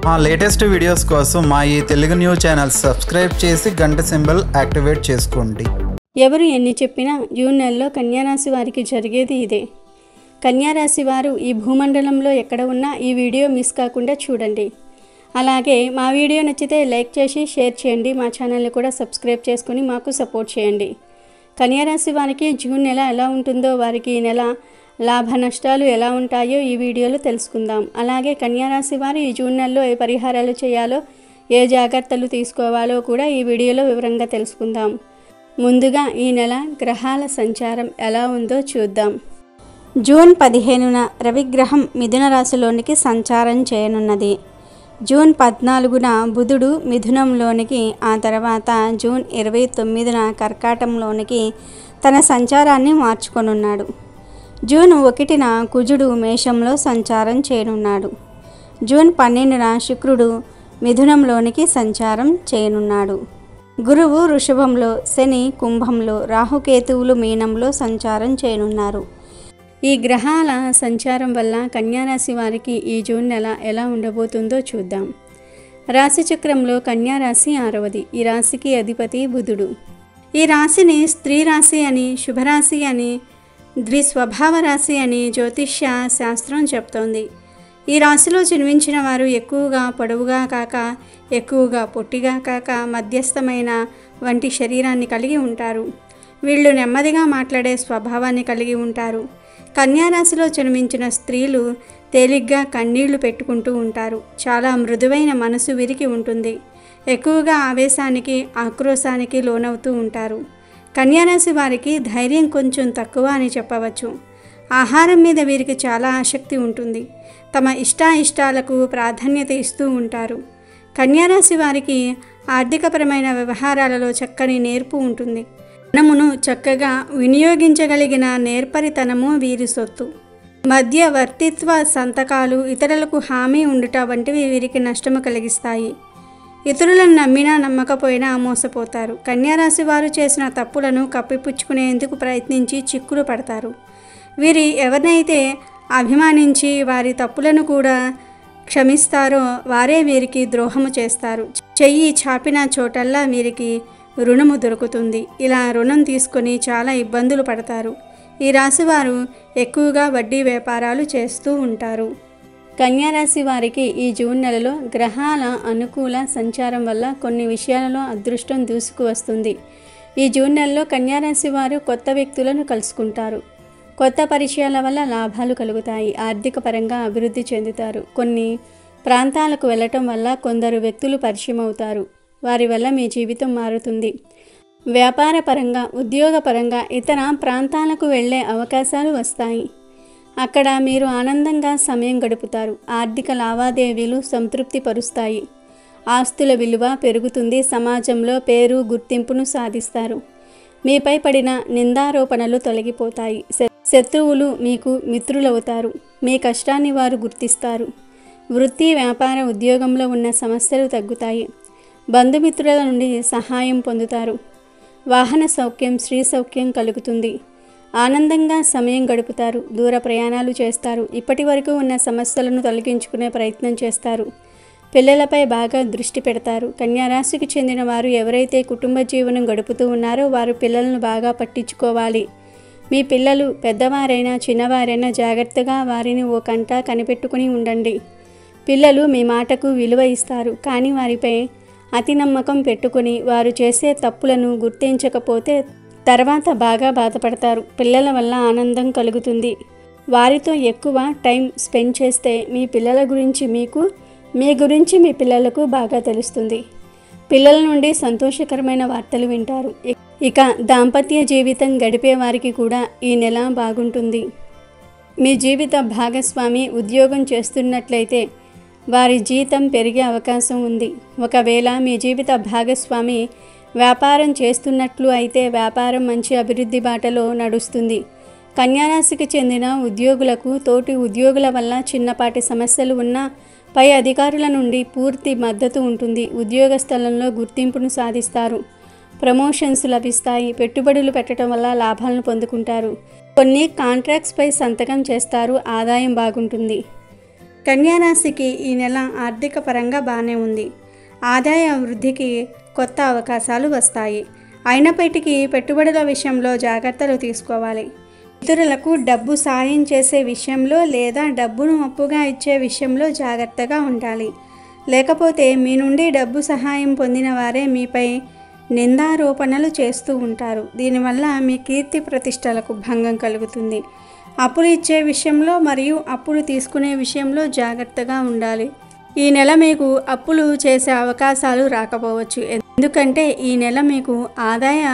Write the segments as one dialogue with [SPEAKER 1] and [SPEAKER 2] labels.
[SPEAKER 1] మా latest videos కోసం మా ఈ తెలుగు న్యూస్ ఛానల్ సబ్స్క్రైబ్ చేసి గంట సింబల్ యాక్టివేట్ చేసుకోండి.
[SPEAKER 2] ఎవరు ఎన్ని చెప్పినా జూన్ నెలలో కన్యారాశి వారికి జరిగేది ఇదే. కన్యారాశి వారు ఈ భూమండలంలో ఎక్కడ ఉన్నా ఈ వీడియో మిస్ కాకుండా చూడండి. అలాగే మా వీడియో నచ్చితే లైక్ చేసి షేర్ చేయండి. మా ఛానల్ని కూడా సబ్స్క్రైబ్ చేసుకొని మాకు సపోర్ట్ చేయండి. కన్యారాశి వారికి జూన్ నెల ఎలా ఉంటుందో, వారికి ఈ నెల లాభ నష్టాలు ఎలా ఉంటాయో ఈ వీడియోలో తెలుసుకుందాం. అలాగే కన్యారాశి వారు ఈ జూన్ నెలలో ఏ పరిహారాలు చేయాలో, ఏ జాగ్రత్తలు తీసుకోవాలో కూడా ఈ వీడియోలో వివరంగా తెలుసుకుందాం. ముందుగా ఈ నెల గ్రహాల సంచారం ఎలా ఉందో చూద్దాం. జూన్ 15న రవిగ్రహం మిథున రాశిలోనికి సంచారం చేయనున్నది. జూన్ 14న బుధుడు మిథునంలోనికి, ఆ తర్వాత జూన్ 29న కర్కాటంలోనికి తన సంచారాన్ని మార్చుకొనున్నాడు. జూన్ 1న కుజుడు మేషంలో సంచారం చేయనున్నాడు. జూన్ 12న శుక్రుడు మిథునంలోనికి సంచారం చేయనున్నాడు. గురువు వృషభంలో, శని కుంభంలో, రాహుకేతువులు మీనంలో సంచారం చేయనున్నారు. ఈ గ్రహాల సంచారం వల్ల కన్యారాశి వారికి ఈ జూన్ నెల ఎలా ఉండబోతుందో చూద్దాం. రాశిచక్రంలో కన్యారాశి 6వది. ఈ రాశికి అధిపతి బుధుడు. ఈ రాశిని స్త్రీ రాశి అని, శుభరాశి అని, ద్విస్వభావ రాశి అని జ్యోతిష్య శాస్త్రం చెప్తోంది. ఈ రాశిలో జన్మించిన వారు ఎక్కువగా పొడవుగా కాక, ఎక్కువగా పొట్టిగా కాక, మధ్యస్థమైన వంటి శరీరాన్ని కలిగి ఉంటారు. వీళ్ళు నెమ్మదిగా మాట్లాడే స్వభావాన్ని కలిగి ఉంటారు. కన్యారాశిలో జన్మించిన స్త్రీలు తేలిగ్గా కన్నీళ్లు పెట్టుకుంటూ ఉంటారు. చాలా మృదువైన మనసు వీరికి ఉంటుంది. ఎక్కువగా ఆవేశానికి, ఆక్రోశానికి లోనవుతూ ఉంటారు. కన్యారాశి వారికి ధైర్యం కొంచెం తక్కువ అని చెప్పవచ్చు. ఆహారం మీద వీరికి చాలా ఆసక్తి ఉంటుంది. తమ ఇష్టాయిష్టాలకు ప్రాధాన్యత ఇస్తూ ఉంటారు. కన్యారాశి వారికి ఆర్థికపరమైన వ్యవహారాలలో చక్కని నేర్పు ఉంటుంది. ధనమును చక్కగా వినియోగించగలిగిన నేర్పరితనము వీరి సొత్తు. మధ్యవర్తిత్వ సంతకాలు, ఇతరులకు హామీ ఉండుట వంటివి వీరికి నష్టము కలిగిస్తాయి. ఇతరులను నమ్మినా నమ్మకపోయినా మోసపోతారు. కన్యారాశి వారు చేసిన తప్పులను కప్పిపుచ్చుకునేందుకు ప్రయత్నించి చిక్కులు పడతారు. వీరి ఎవరినైతే అభిమానించి వారి తప్పులను కూడా క్షమిస్తారో వారే వీరికి ద్రోహము చేస్తారు. చెయ్యి చాపిన చోటల్లా వీరికి రుణము దొరుకుతుంది. ఇలా రుణం తీసుకొని చాలా ఇబ్బందులు పడతారు. ఈ రాశివారు ఎక్కువగా వడ్డీ వ్యాపారాలు చేస్తూ ఉంటారు. కన్యారాశి వారికి ఈ జూన్ నెలలో గ్రహాల అనుకూల సంచారం వల్ల కొన్ని విషయాలలో అదృష్టం దూసుకు వస్తుంది. ఈ జూన్ నెలలో కన్యారాశి వారు కొత్త వ్యక్తులను కలుసుకుంటారు. కొత్త పరిచయాల వల్ల లాభాలు కలుగుతాయి. ఆర్థిక పరంగా అభివృద్ధి చెందుతారు. కొన్ని ప్రాంతాలకు వెళ్ళటం వల్ల కొందరు వ్యక్తులు పరిచయం అవుతారు. వారి వల్ల మీ జీవితం మారుతుంది. వ్యాపార పరంగా, ఉద్యోగపరంగా ఇతర ప్రాంతాలకు వెళ్ళే అవకాశాలు వస్తాయి. అక్కడ మీరు ఆనందంగా సమయం గడుపుతారు. ఆర్థిక లావాదేవీలు సంతృప్తి పరుస్తాయి. ఆస్తుల విలువ పెరుగుతుంది. సమాజంలో పేరు, గుర్తింపును సాధిస్తారు. మీపై పడిన నిందారోపణలు తొలగిపోతాయి. శత్రువులు మీకు మిత్రులవుతారు. మీ కష్టాన్ని వారు గుర్తిస్తారు. వృత్తి, వ్యాపార, ఉద్యోగంలో ఉన్న సమస్యలు తగ్గుతాయి. బంధుమిత్రుల నుండి సహాయం పొందుతారు. వాహన సౌఖ్యం, స్త్రీ సౌఖ్యం కలుగుతుంది. ఆనందంగా సమయం గడుపుతారు. దూర ప్రయాణాలు చేస్తారు. ఇప్పటి వరకు ఉన్న సమస్యలను తొలగించుకునే ప్రయత్నం చేస్తారు. పిల్లలపై బాగా దృష్టి పెడతారు. కన్యారాశికి చెందిన వారు ఎవరైతే కుటుంబ జీవనం గడుపుతూ ఉన్నారో వారు పిల్లలను బాగా పట్టించుకోవాలి. మీ పిల్లలు పెద్దవారైనా చిన్నవారైనా జాగ్రత్తగా వారిని ఓ కంట కనిపెట్టుకుని ఉండండి. పిల్లలు మీ మాటకు విలువ ఇస్తారు. కానీ వారిపై అతి నమ్మకం పెట్టుకుని వారు చేసే తప్పులను గుర్తించకపోతే తర్వాత బాగా బాధపడతారు. పిల్లల వల్ల ఆనందం కలుగుతుంది. వారితో ఎక్కువ టైం స్పెండ్ చేస్తే మీ పిల్లల గురించి మీకు, మీ గురించి మీ పిల్లలకు బాగా తెలుస్తుంది. పిల్లల నుండి సంతోషకరమైన వార్తలు వింటారు. ఇక దాంపత్య జీవితం గడిపే వారికి కూడా ఈ నెల బాగుంటుంది. మీ జీవిత భాగస్వామి ఉద్యోగం చేస్తున్నట్లయితే వారి జీతం పెరిగే అవకాశం ఉంది. ఒకవేళ మీ జీవిత భాగస్వామి వ్యాపారం చేస్తున్నట్లు అయితే వ్యాపారం మంచి అభివృద్ధి బాటలో నడుస్తుంది. కన్యారాశికి చెందిన ఉద్యోగులకు తోటి ఉద్యోగుల వల్ల చిన్నపాటి సమస్యలు ఉన్నా పై అధికారుల నుండి పూర్తి మద్దతు ఉంటుంది. ఉద్యోగ స్థలంలో గుర్తింపును సాధిస్తారు. ప్రమోషన్స్ లభిస్తాయి. పెట్టుబడులు పెట్టడం వల్ల లాభాలను పొందుకుంటారు. కొన్ని కాంట్రాక్ట్స్పై సంతకం చేస్తారు. ఆదాయం బాగుంటుంది. కన్యా రాశికి ఈ నెల ఆర్థిక పరంగా బాగానే ఉంది. ఆదాయ వృద్ధికి కొత్త అవకాశాలు వస్తాయి. అయినప్పటికీ పెట్టుబడుల విషయంలో జాగ్రత్తలు తీసుకోవాలి. ఇతరులకు డబ్బు సాయం చేసే విషయంలో లేదా డబ్బును అప్పుగా ఇచ్చే విషయంలో జాగ్రత్తగా ఉండాలి. లేకపోతే మీ నుండి డబ్బు సహాయం పొందిన వారే మీపై నిందారోపణలు చేస్తూ ఉంటారు. దీనివల్ల మీ కీర్తి ప్రతిష్టలకు భంగం కలుగుతుంది. అప్పులు ఇచ్చే విషయంలో మరియు అప్పులు తీసుకునే విషయంలో జాగ్రత్తగా ఉండాలి. ఈ నెల మీకు అప్పులు చేసే అవకాశాలు రాకపోవచ్చు, ఎందుకంటే ఈ నెల మీకు ఆదాయ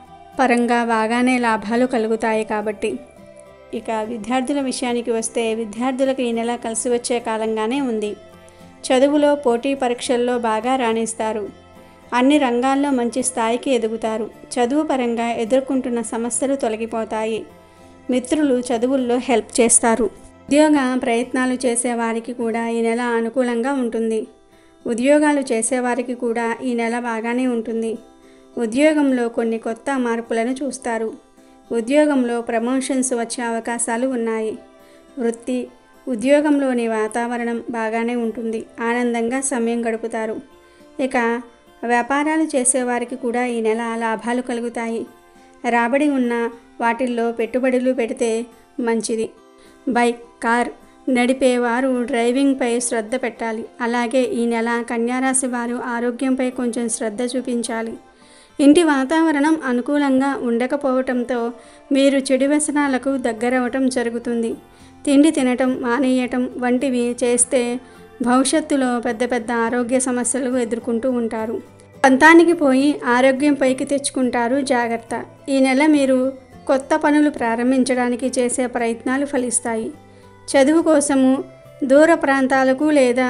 [SPEAKER 2] పరంగా బాగానే లాభాలు కలుగుతాయి కాబట్టి. ఇక విద్యార్థుల విషయానికి వస్తే విద్యార్థులకు ఈ నెల కలిసి వచ్చే కాలంగానే ఉంది. చదువులో పోటీ పరీక్షల్లో బాగా రాణిస్తారు. అన్ని రంగాల్లో మంచి స్థాయికి ఎదుగుతారు. చదువు పరంగా ఎదుర్కొంటున్న సమస్యలు తొలగిపోతాయి. మిత్రులు చదువుల్లో హెల్ప్ చేస్తారు. ఉద్యోగ ప్రయత్నాలు చేసేవారికి కూడా ఈ నెల అనుకూలంగా ఉంటుంది. ఉద్యోగాలు చేసేవారికి కూడా ఈ నెల బాగానే ఉంటుంది. ఉద్యోగంలో కొన్ని కొత్త మార్పులను చూస్తారు. ఉద్యోగంలో ప్రమోషన్స్ వచ్చే అవకాశాలు ఉన్నాయి. వృత్తి, ఉద్యోగంలోని వాతావరణం బాగానే ఉంటుంది. ఆనందంగా సమయం గడుపుతారు. ఇక వ్యాపారాలు చేసేవారికి కూడా ఈ నెల లాభాలు కలుగుతాయి. రాబడి ఉన్న వాటిల్లో పెట్టుబడులు పెడితే మంచిది. బైక్, కార్ నడిపేవారు డ్రైవింగ్పై శ్రద్ధ పెట్టాలి. అలాగే ఈ నెల కన్యారాశి వారు ఆరోగ్యంపై కొంచెం శ్రద్ధ చూపించాలి. ఇంటి వాతావరణం అనుకూలంగా ఉండకపోవటంతో మీరు చెడు వ్యసనాలకు దగ్గరవటం జరుగుతుంది. తిండి తినటం మానేయటం వంటివి చేస్తే భవిష్యత్తులో పెద్ద పెద్ద ఆరోగ్య సమస్యలు ఎదుర్కొంటూ ఉంటారు. పంతానికి పోయి ఆరోగ్యం పైకి తెచ్చుకుంటారు, జాగ్రత్త. ఈ నెల మీరు కొత్త పనులు ప్రారంభించడానికి చేసే ప్రయత్నాలు ఫలిస్తాయి. చదువు కోసము దూర ప్రాంతాలకు లేదా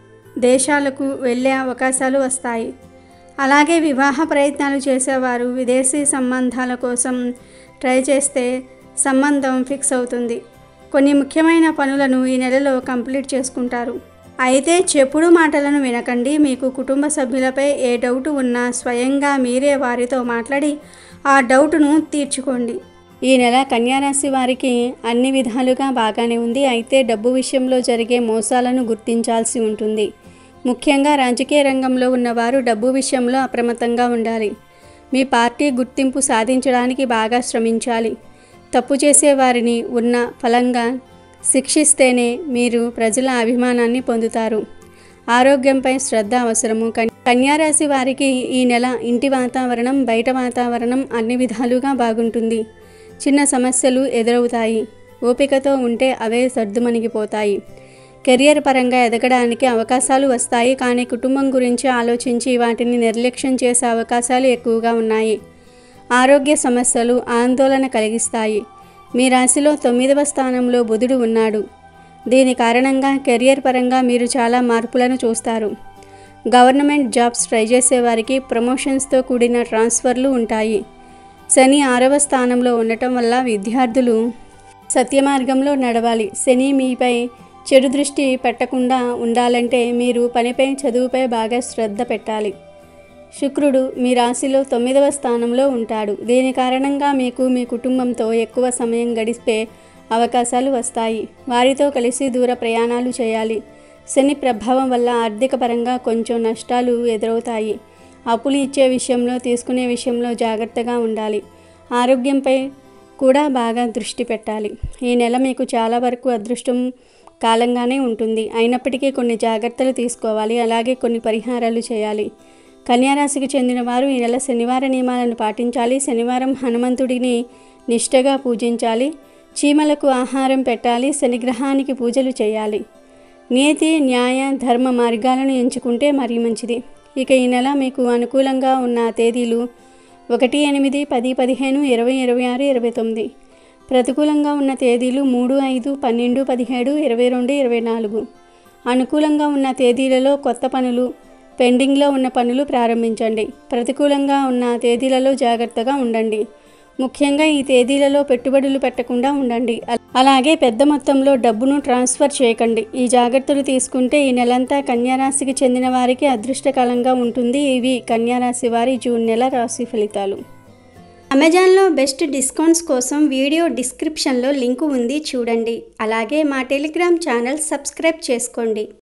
[SPEAKER 2] దేశాలకు వెళ్ళే అవకాశాలు వస్తాయి. అలాగే వివాహ ప్రయత్నాలు చేసేవారు విదేశీ సంబంధాల కోసం ట్రై చేస్తే సంబంధం ఫిక్స్ అవుతుంది. కొన్ని ముఖ్యమైన పనులను ఈ నెలలో కంప్లీట్ చేసుకుంటారు. అయితే చెప్పుడు మాటలను వినకండి. మీకు కుటుంబ సభ్యులపై ఏ డౌట్ ఉన్నా స్వయంగా మీరే వారితో మాట్లాడి ఆ డౌట్ను తీర్చుకోండి. ఈ నెల కన్యారాశి వారికి అన్ని విధాలుగా బాగానే ఉంది. అయితే డబ్బు విషయంలో జరిగే మోసాలను గుర్తించాల్సి ఉంటుంది. ముఖ్యంగా రాజకీయ రంగంలో ఉన్నవారు డబ్బు విషయంలో అప్రమత్తంగా ఉండాలి. మీ పార్టీ గుర్తింపు సాధించడానికి బాగా శ్రమించాలి. తప్పు చేసేవారిని ఉన్న ఫలంగా శిక్షిస్తేనే మీరు ప్రజల అభిమానాన్ని పొందుతారు. ఆరోగ్యంపై శ్రద్ధ అవసరము. కన్యారాశి వారికి ఈ నెల ఇంటి వాతావరణం, బయట వాతావరణం అన్ని విధాలుగా బాగుంటుంది. చిన్న సమస్యలు ఎదురవుతాయి. ఓపికతో ఉంటే అవే సర్దుమణిగిపోతాయి. కెరియర్ పరంగా ఎదగడానికి అవకాశాలు వస్తాయి, కానీ కుటుంబం గురించి ఆలోచించి వాటిని నిర్లక్ష్యం చేసే అవకాశాలు ఎక్కువగా ఉన్నాయి. ఆరోగ్య సమస్యలు ఆందోళన కలిగిస్తాయి. మీ రాశిలో 9వ స్థానంలో బుధుడు ఉన్నాడు. దీని కారణంగా కెరియర్ పరంగా మీరు చాలా మార్పులను చూస్తారు. గవర్నమెంట్ జాబ్స్ ట్రై చేసేవారికి ప్రమోషన్స్తో కూడిన ట్రాన్స్ఫర్లు ఉంటాయి. శని 6వ స్థానంలో ఉండటం వల్ల విద్యార్థులు సత్యమార్గంలో నడవాలి. శని మీపై చెడు దృష్టి పెట్టకుండా ఉండాలంటే మీరు పనిపై, చదువుపై బాగా శ్రద్ధ పెట్టాలి. శుక్రుడు మీ రాశిలో 9వ స్థానంలో ఉంటాడు. దీని కారణంగా మీకు మీ కుటుంబంతో ఎక్కువ సమయం గడిపే అవకాశాలు వస్తాయి. వారితో కలిసి దూర ప్రయాణాలు చేయాలి. శని ప్రభావం వల్ల ఆర్థిక పరంగా కొంచెం నష్టాలు ఎదురవుతాయి. అప్పులు ఇచ్చే విషయంలో, తీసుకునే విషయంలో జాగ్రత్తగా ఉండాలి. ఆరోగ్యంపై కూడా బాగా దృష్టి పెట్టాలి. ఈ నెల మీకు చాలా వరకు అదృష్టం కాలంగానే ఉంటుంది. అయినప్పటికీ కొన్ని జాగ్రత్తలు తీసుకోవాలి. అలాగే కొన్ని పరిహారాలు చేయాలి. కన్యారాశికి చెందిన వారు ఈ నెల శనివార నియమాలను పాటించాలి. శనివారం హనుమంతుడిని నిష్ఠగా పూజించాలి. చీమలకు ఆహారం పెట్టాలి. శనిగ్రహానికి పూజలు చేయాలి. నీతి, న్యాయ, ధర్మ మార్గాలను ఎంచుకుంటే మరీ మంచిది. ఇక ఈ నెల మీకు అనుకూలంగా ఉన్న తేదీలు 1, 8, 10, 15, 20, 26, 29. ప్రతికూలంగా ఉన్న తేదీలు 3, 5, 12, 17, 22, 24. అనుకూలంగా ఉన్న తేదీలలో కొత్త పనులు, పెండింగ్లో ఉన్న పనులు ప్రారంభించండి. ప్రతికూలంగా ఉన్న తేదీలలో జాగ్రత్తగా ఉండండి. ముఖ్యంగా ఈ తేదీలలో పెట్టుబడులు పెట్టకుండా ఉండండి. అలాగే పెద్ద మొత్తంలో డబ్బును ట్రాన్స్ఫర్ చేయకండి. ఈ జాగ్రత్తలు తీసుకుంటే ఈ నెలంతా కన్యారాశికి చెందిన వారికి అదృష్టకాలంగా ఉంటుంది. ఇవి కన్యారాశి వారి జూన్ నెల రాశి ఫలితాలు. అమెజాన్లో బెస్ట్ డిస్కౌంట్స్ కోసం వీడియో డిస్క్రిప్షన్లో లింకు ఉంది చూడండి. అలాగే మా టెలిగ్రామ్ ఛానల్ సబ్స్క్రైబ్ చేసుకోండి.